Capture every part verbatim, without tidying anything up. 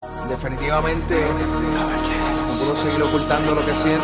Definitivamente no puedo seguir ocultando lo que siento.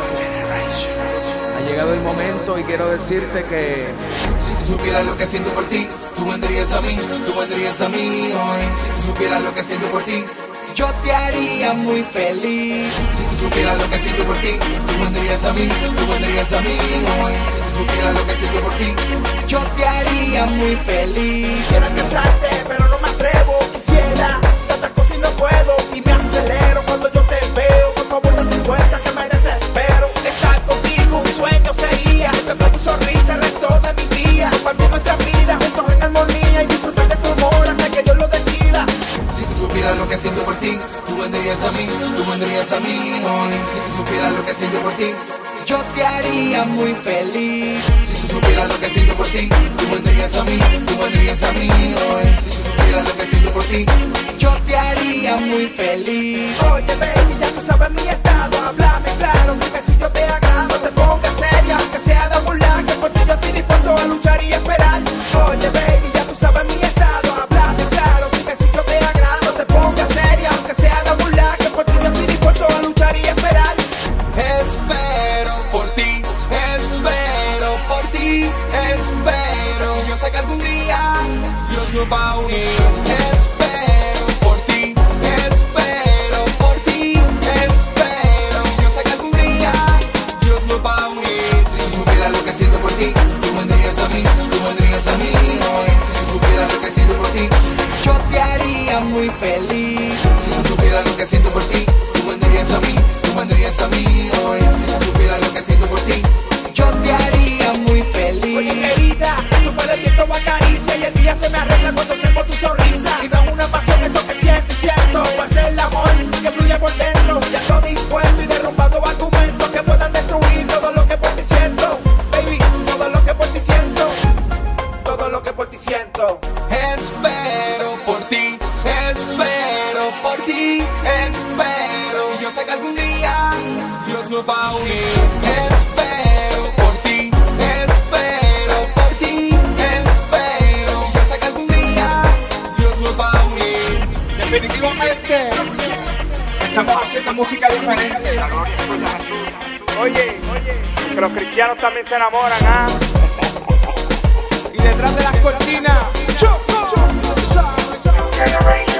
Ha llegado el momento y quiero decirte que si tú supieras lo que siento por ti, tú vendrías a mí, tú vendrías a mí hoy. Si tú supieras lo que siento por ti, yo te haría muy feliz. Si tú supieras lo que siento por ti, tú vendrías a mí, tú vendrías a mí hoy. Si tú supieras lo que siento por ti, yo te haría muy feliz. Quisiera casarte, pero no me atrevo. Quisiera tantas cosas y no puedo. Y me acelero cuando yo te veo. Por favor, date cuenta que me desespero. Estar contigo un sueño sería. Te veo tu sonrisa el resto de mi día. Compartir nuestra vida juntos en armonía y disfrutar de tu amor hasta que Dios lo decida. Si tú supieras lo que siento por ti, tú vendrías a mí, tú vendrías a mí hoy. Si tú supieras lo que siento por ti, yo te haría muy feliz. Si tú supieras lo que siento por ti, tú vendrías a mí, tú vendrías a mí hoy. Si tú supieras lo que siento por ti, yo te haría muy feliz. Oye baby, ya tú sabes mi estado. Háblame claro, dime si yo te agrado. Te pongas seria, aunque sea de burlar, que por ti yo estoy dispuesto a luchar y esperar. Oye baby, ya tú sabes mi estado. Háblame claro, dime si yo te agrado. Te pongas seria, aunque sea de burlar, que por ti yo estoy dispuesto a luchar y esperar. espero por ti, espero por ti, espero. Yo sé que algún día Dios nos va a unir. Espero por ti, espero por ti, espero. Yo sé que algún día Dios nos va a unir. Si tú supieras lo que siento por ti, tú vendrías a mí, tú vendrías a mí hoy. Si tú supieras lo que siento por ti, yo te haría muy feliz. Si tú supieras lo que siento por ti, tú vendrías a mí, tú vendrías a mí hoy. Si tú supieras lo que siento por ti, yo te haría muy feliz. Oye querida, tú puedes viento o acaricia y el día se me arregla cuando observo tu sonrisa. Y no es una pasión esto que siento y siento, va a ser el amor que fluye por dentro. Ya estoy dispuesto y derrumbando argumentos que puedan destruir todo lo que por ti siento. Baby, todo lo que por ti siento, todo lo que por ti siento. espero por ti, espero por ti, espero. Yo sé que algún día Dios nos va a unir. Espero por ti, espero por ti, espero. Yo sé que algún día Dios nos va a unir. Definitivamente estamos haciendo música diferente. Oye, oye, que los cristianos también se enamoran, ¿ah? Y detrás de las cortinas, Choco, Choco,